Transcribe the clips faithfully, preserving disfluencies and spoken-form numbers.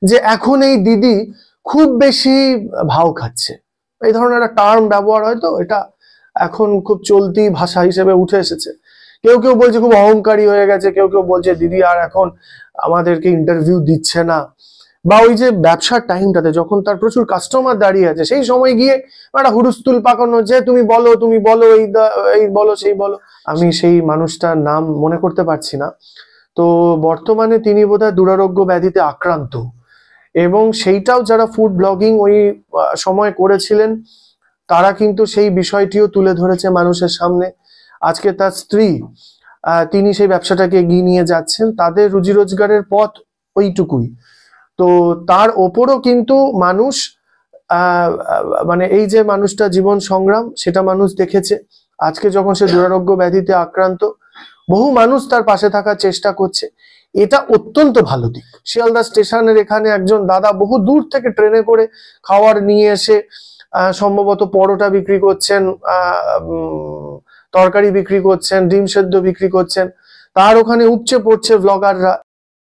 যে এখন এই দিদি খুব বেশি ভাও খাচ্ছে, এই ধরনের একটা টার্ম ব্যবহার হয়, তো এটা এখন খুব চলতি ভাষা হিসেবে উঠে এসেছে। কেউ কেউ বলছে খুব অহংকারী হয়ে গেছে, কেউ কেউ বলছে দিদি আর এখন আমাদেরকে ইন্টারভিউ দিচ্ছে না, বা ওই যে ব্যবসার টাইমটাতে যখন তার প্রচুর কাস্টমার দাঁড়িয়ে আছে সেই সময় গিয়ে একটা হুড়ুস্তুল পাকানো, যে তুমি বলো তুমি বলো এই এই বলো সেই বলো। আমি সেই মানুষটার নাম মনে করতে পারছি না, তো বর্তমানে তিনি বোধহয় দুরারোগ্য ব্যাধিতে আক্রান্ত, এবং সেইটাও যারা ফুড ব্লগিং ওই সময় করেছিলেন তারা কিন্তু সেই বিষয়টিও তুলে ধরেছে মানুষের সামনে। আজকে তার স্ত্রী তিনি সেই ব্যবসাটাকে এগিয়ে নিয়ে যাচ্ছেন, তাদের রুজি রোজগারের পথ ওইটুকুই। তো তার ওপরও কিন্তু মানুষ আহ মানে এই যে মানুষটা জীবন সংগ্রাম সেটা মানুষ দেখেছে। আজকে যখন সে দুরারোগ্য ব্যাধিতে আক্রান্ত, বহু মানুষ তার পাশে থাকার চেষ্টা করছে, এটা অত্যন্ত ভালো দিক। শিয়ালদা স্টেশনের এখানে একজন দাদা বহু দূর থেকে ট্রেনে করে খাবার নিয়ে এসে আহ সম্ভবত পরোটা বিক্রি করছেন, আহ তরকারি বিক্রি করছেন, ডিম সেদ্ধ বিক্রি করছেন, তার ওখানে উপচে পড়ছে ব্লগাররা।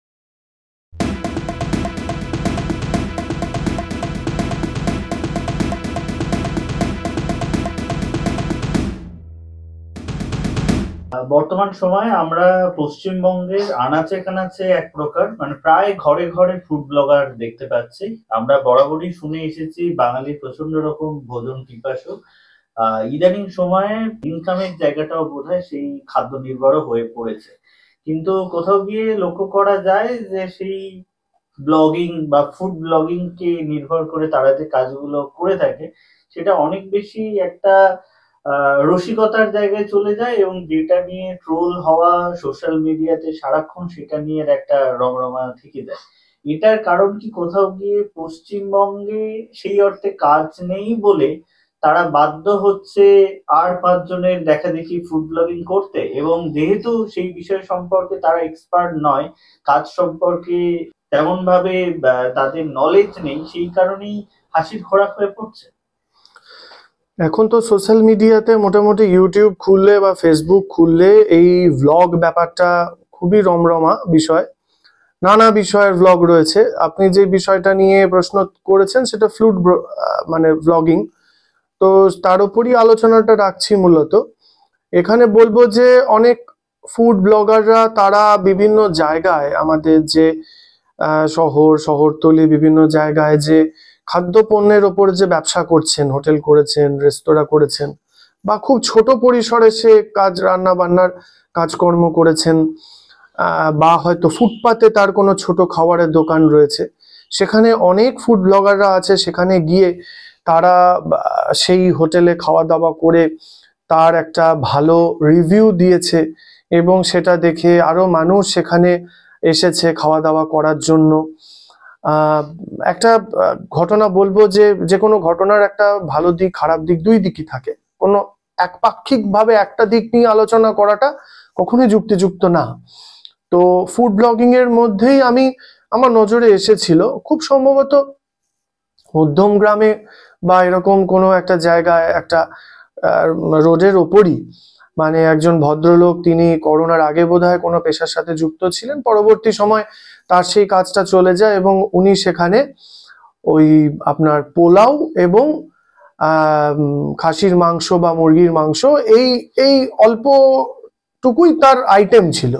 বর্তমান সময়ে আমরা পশ্চিমবঙ্গের আনাচে কানাচে এক প্রকার মানে প্রায় ঘরে ঘরে ফুড ব্লগার দেখতে পাচ্ছি। আমরা বরাবরই শুনে এসেছি বাঙালি প্রচন্ড রকম ভোজন পিপাসু, আহ ইদানিং সময়ে ইনকামের জায়গাটাও বোধহয় সেই খাদ্য নির্ভর হয়ে পড়েছে। কিন্তু কোথাও গিয়ে লক্ষ্য করা যায় যে সেই ব্লগিং বা ফুড ব্লগিং কে নির্ভর করে তারা যে কাজগুলো করে থাকে সেটা অনেক বেশি একটা রসিকতার জায়গায় চলে যায়, এবং যেটা নিয়ে ট্রোল হওয়া সোশ্যাল মিডিয়াতে সারাক্ষণ সেটা নিয়ে একটা রমরমা থেকে যায়। এটার কারণ কি কোথাও গিয়ে পশ্চিমবঙ্গে সেই অর্থে কাজ নেই বলে তারা বাধ্য হচ্ছে আর পাঁচজনের দেখা দেখি ফুড ব্লগিং করতে, এবং যেহেতু সেই বিষয় সম্পর্কে তারা এক্সপার্ট নয়, কাজ সম্পর্কে তেমন ভাবে তাদের নলেজ নেই, সেই কারণেই হাসির খোরাক হয়ে পড়ছে। এখন তো সোশ্যাল মিডিয়াতে মোটামুটি ইউটিউব খুললে বা ফেসবুক খুললে এই ভ্লগ ব্যাপারটা খুবই রমরমা বিষয়, নানা বিষয়ের ভ্লগ রয়েছে। আপনি যে বিষয়টা নিয়ে প্রশ্ন করেছেন সেটা ফুড মানে ভ্লগিং, তো তার উপরই আলোচনাটা রাখছি মূলত। এখানে বলবো যে অনেক ফুড ব্লগাররা তারা বিভিন্ন জায়গায় আমাদের যে শহর শহরতলি বিভিন্ন জায়গায় যে খাদ্যপণ্যের ওপর যে ব্যবসা করছেন, হোটেল করেছেন, রেস্তোরাঁ করেছেন, বা খুব ছোট পরিসরে সে কাজ রান্না বান্নার কাজকর্ম করেছেন, বা হয়তো ফুটপাতে তার কোনো ছোট খাবারের দোকান রয়েছে, সেখানে অনেক ফুড ব্লগাররা আছে, সেখানে গিয়ে তারা সেই হোটেলে খাওয়া দাওয়া করে তার একটা ভালো রিভিউ দিয়েছে, এবং সেটা দেখে আরো মানুষ সেখানে এসেছে খাওয়া দাওয়া করার জন্য। আহ একটা ঘটনা বলবো যে যে কোনো ঘটনার একটা ভালো দিক খারাপ দিক দুই দিকই থাকে, কোনো একপাক্ষিক ভাবে একটা দিক নিয়ে আলোচনা করাটা কখনোই যুক্তিযুক্ত না। তো ফুড ব্লগিং এর মধ্যেই আমি আমার নজরে এসেছিল খুব সম্ভবত মধ্যম গ্রামে বা এরকম কোনো একটা জায়গায় একটা রোডের ওপরই, মানে একজন ভদ্রলোক, তিনি করোনার আগে বোধহয় কোনো পেশার সাথে যুক্ত ছিলেন, পরবর্তী সময় তার সেই কাজটা চলে যায় এবং উনি সেখানে ওই আপনার পোলাও এবং আহ খাসির মাংস বা মুরগির মাংস এই এই অল্পটুকুই তার আইটেম ছিল,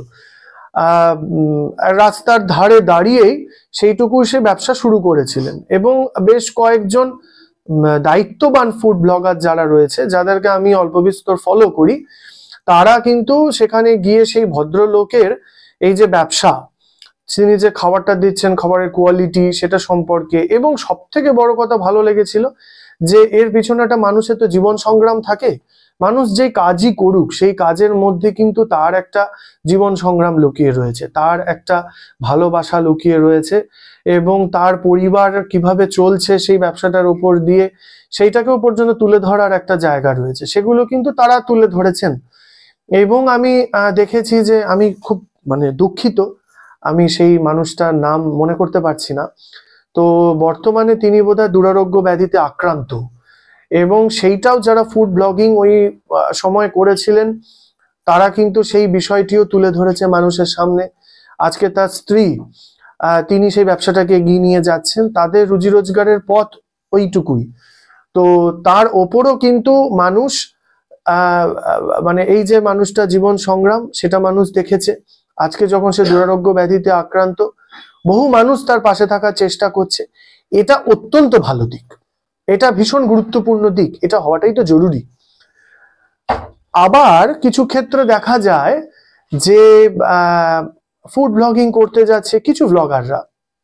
আহ রাস্তার ধারে দাঁড়িয়েই সেইটুকু সে ব্যবসা শুরু করেছিলেন। এবং বেশ কয়েকজন দায়িত্ববান ফুড ব্লগার যারা রয়েছে, যাদেরকে আমি অল্প বিস্তর ফলো করি, তারা কিন্তু সেখানে গিয়ে সেই ভদ্রলোকের এই যে ব্যবসা, তিনি যে খাবারটা দিচ্ছেন, খাবারের কোয়ালিটি সেটা সম্পর্কে, এবং সব থেকে বড় কথা ভালো লেগেছিল যে এর পিছনে একটা মানুষের তো জীবন সংগ্রাম থাকে, মানুষ যে কাজই করুক সেই কাজের মধ্যে কিন্তু তার একটা জীবন সংগ্রাম লুকিয়ে রয়েছে, তার একটা ভালোবাসা লুকিয়ে রয়েছে, এবং তার পরিবার কিভাবে চলছে সেই ব্যবসাটার উপর দিয়ে সেইটাকেও পর্যন্ত তুলে ধরার একটা জায়গা রয়েছে, সেগুলো কিন্তু তারা তুলে ধরেছেন। এবং আমি দেখেছি যে, আমি খুব মানে দুঃখিত আমি সেই মানুষটার নাম মনে করতে পারছি না, তো বর্তমানে তিনি বোধহয় দুরারোগ্য ব্যাধিতে আক্রান্ত, এবং সেইটাও যারা ফুড ব্লগিং ওই সময় করেছিলেন তারা কিন্তু সেই বিষয়টিও তুলে ধরেছে মানুষের সামনে। আজকে তার স্ত্রী আহ তিনি সেই ব্যবসাটাকে এগিয়ে নিয়ে যাচ্ছেন, তাদের রুজি রোজগারের পথ ওইটুকুই। তো তার ওপরও কিন্তু মানুষ আহ মানে এই যে মানুষটা জীবন সংগ্রাম সেটা মানুষ দেখেছে। আজকে যখন সে দুরারোগ্য ব্যাধিতে আক্রান্ত, বহু মানুষ তার পাশে থাকার চেষ্টা করছে। এটা অত্যন্ত ভালো দিক, এটা ভীষণ গুরুত্বপূর্ণ দিক, এটা হওয়াটাই তো জরুরি। আবার কিছু ক্ষেত্রে দেখা যায় যে ফুড ব্লগিং করতে যাচ্ছে কিছু ব্লগাররা,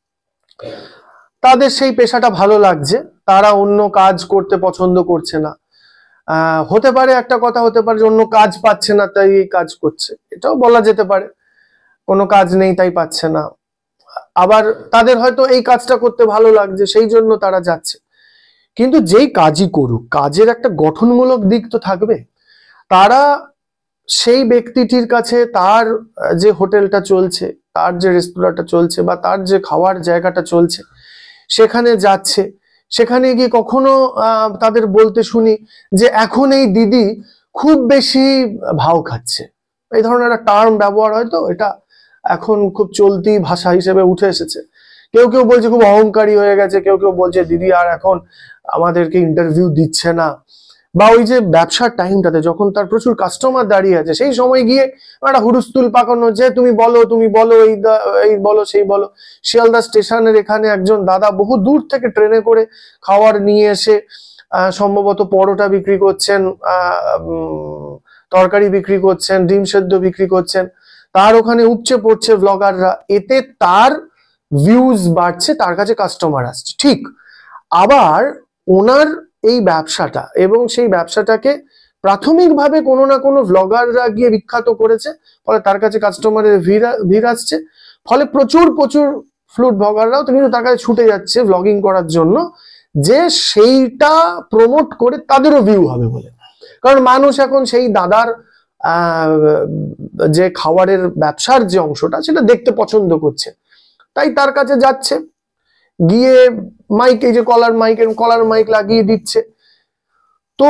তাদের সেই পেশাটা ভালো লাগছে, তারা অন্য কাজ করতে পছন্দ করছে না। আহ হতে পারে একটা কথা হতে পারে যে অন্য কাজ পাচ্ছে না তাই এই কাজ করছে, এটাও বলা যেতে পারে, কোনো কাজ নেই তাই পাচ্ছে না। আবার তাদের হয়তো এই কাজটা করতে ভালো লাগছে সেই জন্য তারা যাচ্ছে। কিন্তু যেই কাজই করুক, কাজের একটা গঠনমূলক দিক তো থাকবে। তারা সেই ব্যক্তিটির কাছে তার যে হোটেলটা চলছে, তার যে রেস্তোরাঁটা চলছে বা তার যে খাওয়ার জায়গাটা চলছে সেখানে যাচ্ছে, সেখানে গিয়ে কখনো আহ তাদের বলতে শুনি যে এখন এই দিদি খুব বেশি ভাও খাচ্ছে, এই ধরনের একটা টার্ম ব্যবহার হয়তো এটা এখন খুব চলতি ভাষা হিসেবে উঠে এসেছে। কেউ কেউ বলছে খুব অহংকারী হয়ে গেছে, কেউ কেউ বলছে দিদি আর এখন আমাদেরকে ইন্টারভিউ দিচ্ছে না। বা ওই যে ব্যবসার টাইমটাতে যখন তার প্রচুর কাস্টমার দাঁড়িয়ে আছে সেই সময় গিয়ে একটা হুড়ুস্তুল পাকানো, যে তুমি বলো তুমি বলো এই এই বলো সেই বলো। শিয়ালদা স্টেশনের এখানে একজন দাদা বহু দূর থেকে ট্রেনে করে খাবার নিয়ে এসে আহ সম্ভবত পরোটা বিক্রি করছেন, আহ তরকারি বিক্রি করছেন, ডিম সেদ্ধ বিক্রি করছেন, তার ওখানে উপচে পড়ছে ব্লগাররা, এতে তার ভিউজ বাড়ছে, তার কাছে কাস্টমার আসছে। ঠিক আবার ওনার এই ব্যবসাটা এবং সেই ব্যবসাটাকে প্রাথমিকভাবে কোনো না কোনো ব্লগাররা গিয়ে বিখ্যাত করেছে, ফলে তার কাছে কাস্টমারের ভিড় ভিড় আসছে, ফলে প্রচুর প্রচুর ফুড ব্লগাররাও তো কিন্তু তার কাছে ছুটে যাচ্ছে ব্লগিং করার জন্য, যে সেইটা প্রমোট করে তাদেরও ভিউ হবে বলে। কারণ মানুষ এখন সেই দাদার আহ যে খাবারের ব্যবসার যে অংশটা সেটা দেখতে পছন্দ করছে, তাই তার কাছে যাচ্ছে, গিয়ে মাইক, এই যে কলার মাইক, কলার মাইক লাগিয়ে দিচ্ছে। তো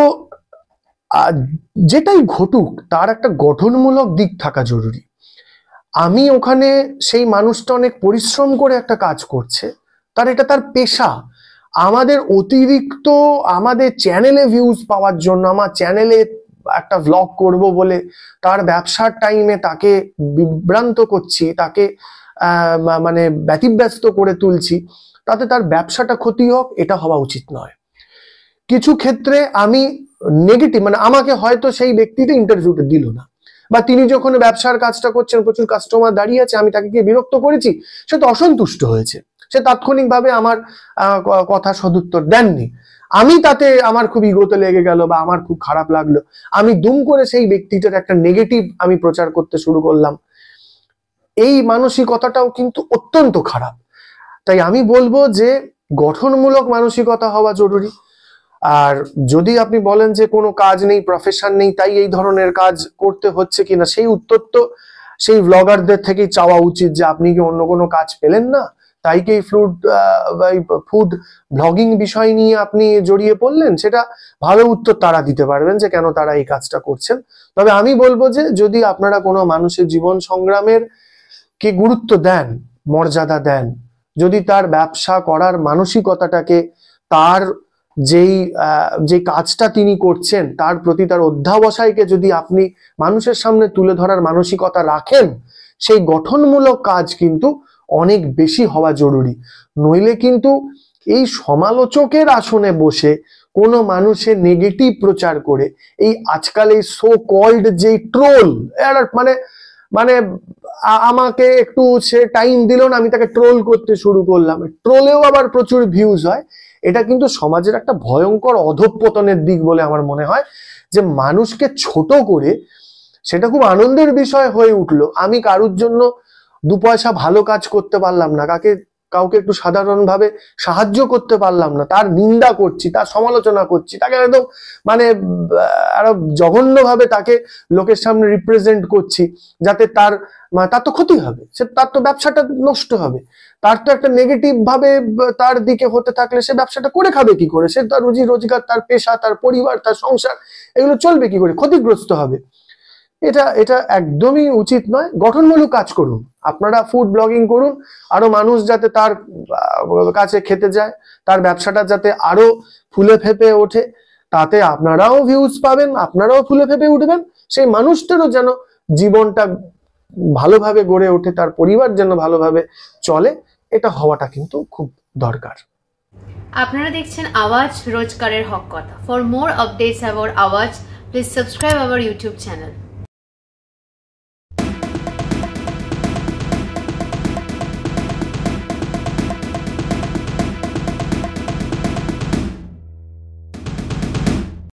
যেটাই ঘটুক তার একটা গঠনমূলক দিক থাকা জরুরি। আমি ওখানে সেই মানুষটা অনেক পরিশ্রম করে একটা কাজ করছে, তার এটা তার পেশা। আমাদের অতিরিক্ত আমাদের চ্যানেলে ভিউজ পাওয়ার জন্য, আমার চ্যানেলে একটা ভ্লগ করব বলে তার ব্যবসার টাইমে তাকে বিভ্রান্ত করছি, তাকে আহ মানে ব্যতিব্যস্ত করে তুলছি, তাতে তার ব্যবসাটা ক্ষতি হোক, এটা হওয়া উচিত নয়। কিছু ক্ষেত্রে আমি নেগেটিভ, মানে আমাকে হয়তো সেই ব্যক্তিটা ইন্টারভিউটা দিল না, বা তিনি যখন ব্যবসার কাজটা করছেন প্রচুর কাস্টমার দাঁড়িয়ে আছে, আমি তাকে গিয়ে বিরক্ত করেছি, সে তো অসন্তুষ্ট হয়েছে, সে তাৎক্ষণিকভাবে আমার কথা সদুত্তর দেননি, আমি তাতে আমার খুব ইগোতে লেগে গেল বা আমার খুব খারাপ লাগলো, আমি দুম করে সেই ব্যক্তিটার একটা নেগেটিভ আমি প্রচার করতে শুরু করলাম। এই মানসিকতাটাও কিন্তু অত্যন্ত খারাপ। তাই আমি বলবো যে গঠনমূলক মানসিকতা হওয়া জরুরি। আর যদি আপনি বলেন যে কোনো কাজ নেই, প্রফেশন নেই, তাই এই ধরনের কাজ করতে হচ্ছে কিনা, সেই উত্তর তো সেই ব্লগারদের থেকেই চাওয়া উচিত যে আপনি কি অন্য কোনো কাজ পেলেন না, তাই কি ফুড ফুড ব্লগিং বিষয় নিয়ে আপনি জড়িয়ে পড়লেন। সেটা ভালো উত্তর তারা দিতে পারবেন যে কেন তারা এই কাজটা করছেন। তবে আমি বলবো যে যদি আপনারা কোনো মানুষের জীবন সংগ্রামের কি গুরুত্ব দেন, মর্যাদা দেন, যদি তার ব্যবসা করার মানসিকতাটাকে, তার যেই যে কাজটা তিনি করছেন তার প্রতি তার অধ্যাবসায়কে যদি আপনি মানুষের সামনে তুলে ধরার মানসিকতা রাখেন, সেই গঠনমূলক কাজ কিন্তু অনেক বেশি হওয়া জরুরি। নইলে কিন্তু এই সমালোচকের আসনে বসে কোনো মানুষের নেগেটিভ প্রচার করে, এই আজকাল এই সো কল্ড যে ট্রোল, মানে মানে আমাকে একটু সে টাইম দিল না, আমি তাকে ট্রোল করতে শুরু করলাম, ট্রোলেও আবার প্রচুর ভিউজ হয়, এটা কিন্তু সমাজের একটা ভয়ঙ্কর অধঃপতনের দিক বলে আমার মনে হয়। যে মানুষকে ছোট করে সেটা খুব আনন্দের বিষয় হয়ে উঠলো, আমি কারুর জন্য দু পয়সা ভালো কাজ করতে পারলাম না, কাকে কাউকে একটু সাধারণভাবে সাহায্য করতে পারলাম না, তার নিন্দা করছি, তার সমালোচনা করছি, তাকে একদম মানে আরো জঘন্যভাবে তাকে লোকের সামনে রিপ্রেজেন্ট করছি, যাতে তার তার তো ক্ষতি হবে, সে তার তো ব্যবসাটা নষ্ট হবে, তার তো একটা নেগেটিভ ভাবে তার দিকে হতে থাকলে সে ব্যবসাটা করে খাবে কি করে, সে তার রুজি রোজগার, তার পেশা, তার পরিবার, তার সংসার, এগুলো চলবে কি করে, ক্ষতিগ্রস্ত হবে। এটা এটা একদমই উচিত নয়। গঠনমূলক কাজ করুন, আপনারা ফুড ব্লগিং করুন, আরো মানুষ যাতে তার কাছে খেতে যায়, তার ব্যবসাটা যাতে আরো ফুলে ফেপে ওঠে, তাতে আপনারাও ভিউজ পাবেন, আপনারাও ফুলে ফেপে উঠবেন, সেই মানুষটারও যেন জীবনটা ভালোভাবে গড়ে ওঠে, তার পরিবার যেন ভালোভাবে চলে, এটা হওয়াটা কিন্তু খুব দরকার। আপনারা দেখছেন আওয়াজ, রোজকারের হক কথা। ফর মোর আপডেটস অ্যাবাউট আওয়াজ, please subscribe our YouTube channel.